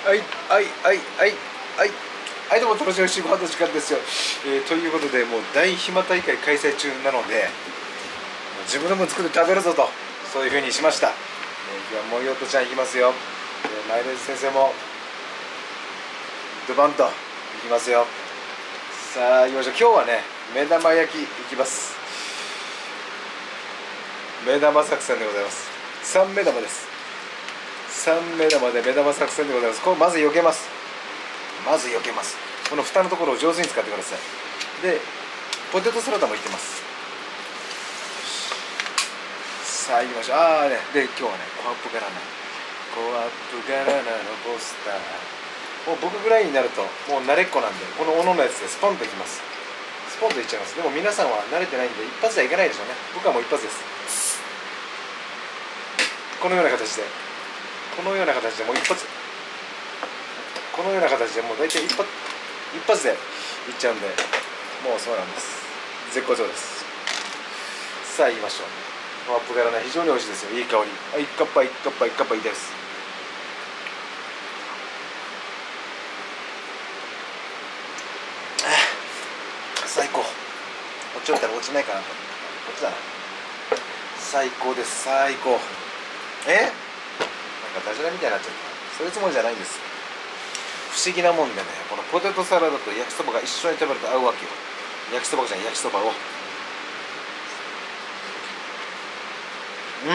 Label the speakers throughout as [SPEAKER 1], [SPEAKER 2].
[SPEAKER 1] はいはいはいはいはいはい、どうも楽しみしご飯の時間ですよ、ということで、もう大暇大会開催中なので、自分の分作って食べるぞと、そういうふうにしました。今日はもよとちゃんいきますよ。マヨネーズ先生もドバンといきますよ。さあ行きましょう。今日はね、目玉焼きいきます。目玉作戦でございます。3目玉です。3目玉で目玉作戦でございます。これまず避けます。この蓋のところを上手に使ってください。でポテトサラダもいってます。さあ行きましょう。で今日はね、コアップガラナのポスター、もう僕ぐらいになるともう慣れっこなんで、この斧のやつでスポンといきます。スポンといっちゃいます。でも皆さんは慣れてないんで一発ではいかないでしょうね。僕はもう一発です。このような形でもう一発、このような形でもう大体一発でいっちゃうんで、もうそうなんです。絶好調です。さあ行きましょう。コアップガラナ非常に美味しいですよ。いい香り。はい、1カッパいいです。最高。こっち置いたら落ちないかなと。こっちだな。最高です。最高。なんかダジャレみたいになっちゃった。そういうつもりじゃないんです。不思議なもんでね、このポテトサラダと焼きそばが一緒に食べると合うわけよ。焼きそばをキ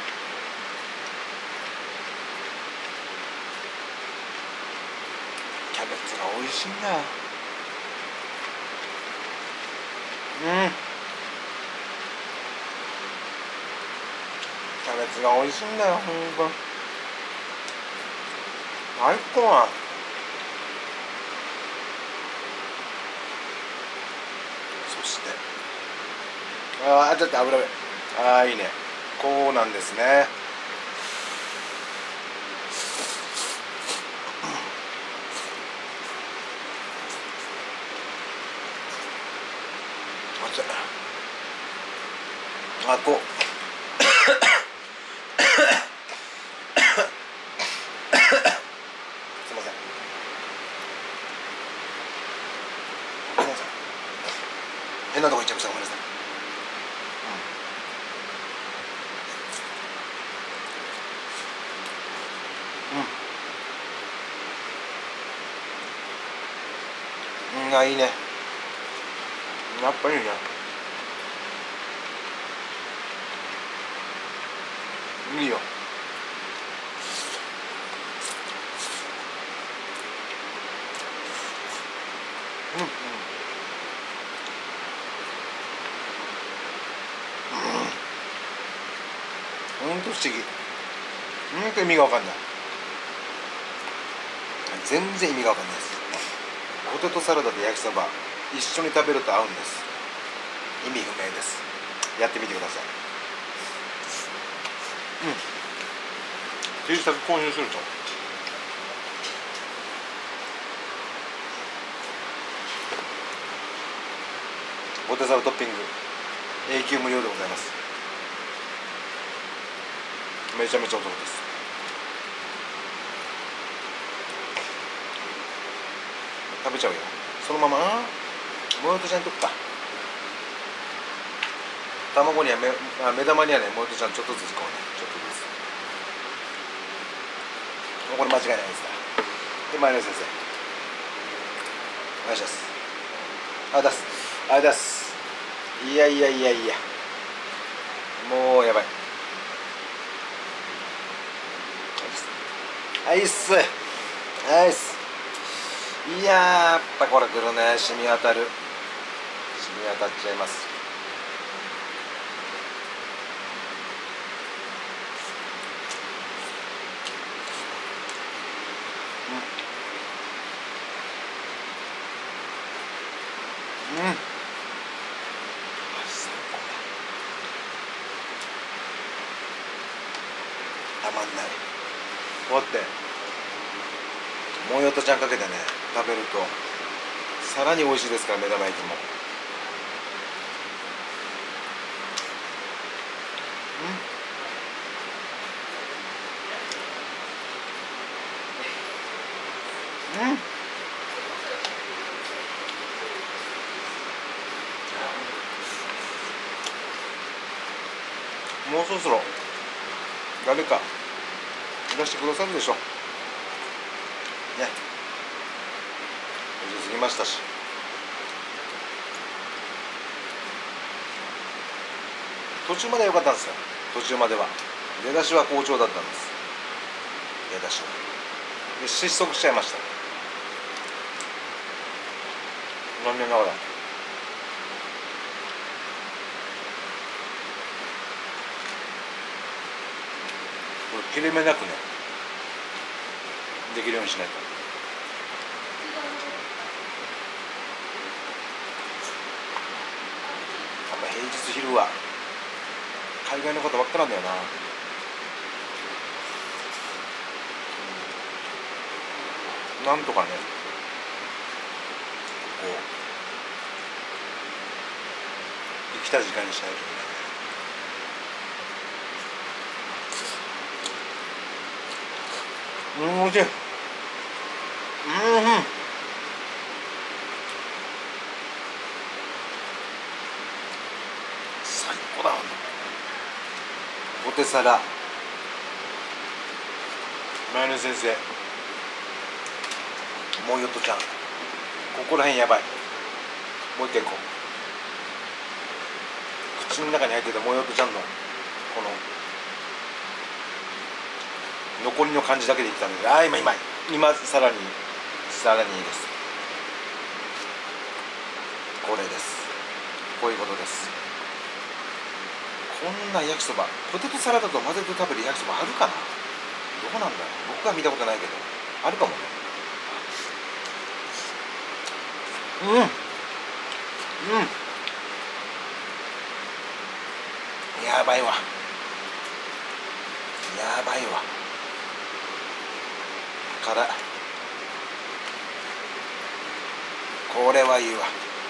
[SPEAKER 1] ャベツが美味しいんだよ。キャベツが美味しいんだよ、ほんと最高だ。そしてちょっと油目、いいね。こうなんですね。こうすいません。変なとこ行っちゃいました。ごめんなさい。いいね。やっぱりいいね。いいよ。ほんと不思議。ほんと意味がわかんない。全然意味がわかんないです。ポテトサラダで焼きそば一緒に食べると合うんです。意味不明です。やってみてください。T シャツ購入するとポテトサラダトッピング永久無料でございます。めちゃめちゃお得です。食べちゃうよ、そのまま。もよとちゃんとくか。卵には目玉にはね、もよとちゃんちょっとずつこうね、ちょっとずつ。もうこれ間違いないですから。で、マヨネーズ先生お願いします。出す。いやもうやばい。アイス。いやっぱこれくるね。染み渡っちゃいます。たまんない。こうやってもよとちゃんかけてね食べるとさらに美味しいですから、目玉焼きも。 もうそろそろ誰かいらしてくださるでしょね。4時過ぎましたし、途中までは良かったんですよ。途中までは出だしは好調だったんです。出だしはで失速しちゃいました。残念ながらこれ切れ目なくねできるようにしないと。やっぱ平日昼は海外の方ばっかなんだよな。なんとかねこう生きた時間にしないといけない。おいしい。最高だ。ポテサラマヨネーズ先生、もうよっとちゃん、ここらへんやばい。もう一回こう口の中に入ってたもうよっとちゃんのこの残りの感じだけでいったんで、今さらにいいです。これです。こういうことです。こんな焼きそば、ポテトサラダと混ぜて食べる焼きそばあるかな。どこなんだろう。僕は見たことないけどあるかもね。やばいわ。辛い。これはいいわ。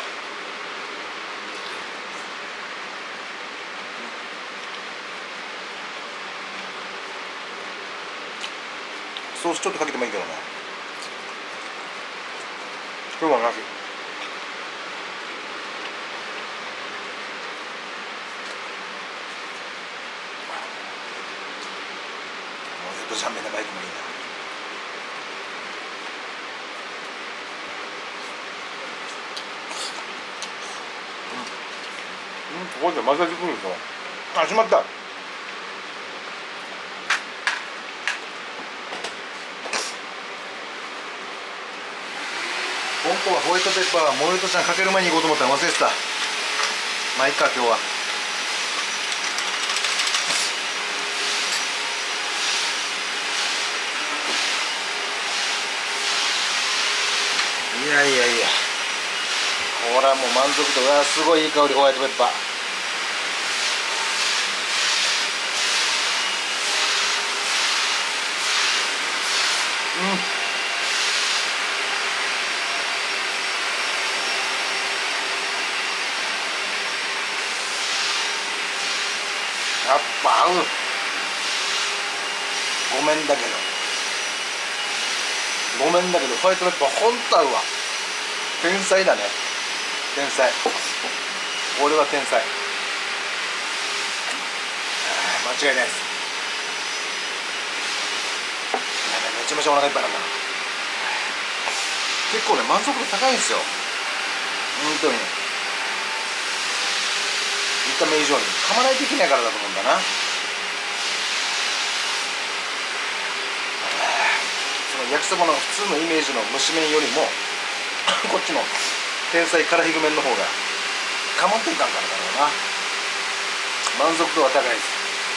[SPEAKER 1] ソースちょっとかけてもいいけどね。今日はなし。ジャンメのバイクもいいな。ここで混ぜてくるぞ。あ、しまった。本当はホワイトペッパーもう一つかける前に行こうと思ったら忘れてた。まあいいか今日は。いやこれはもう満足度がすごいいい香り。ホワイトペッパーやっぱ合う。ごめんだけどホワイトペッパーほんと合うわ。天才だね。天才。俺は天才。間違いないです。めちゃめちゃお腹いっぱいなんだ。結構ね満足度高いんですよ。本当に見た目以上に噛まないといけないからだと思うんだな。その焼きそばの普通のイメージの蒸し麺よりもこっちの天才辛ひぐ麺の方がかまっていかんからだろうな。満足度は高いです。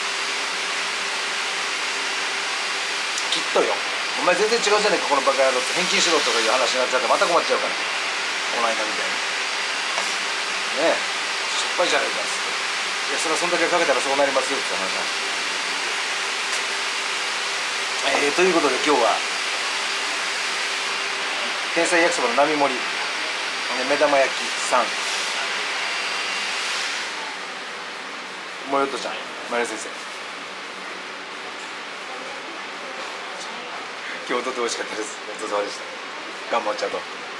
[SPEAKER 1] きっとよ。お前全然違うじゃねえかこのバカ野郎って返金しろとかいう話になっちゃってまた困っちゃうから。この間みたいにねえ失敗じゃないかっつって、いやそれはそんだけかけたらそうなりますよって話なん。ということで今日は天才焼きそばの並盛り目玉焼き3、もよっとちゃん、マリ先生、今日とって美味しかったです。ごちそうさまでした。 ガンモ茶と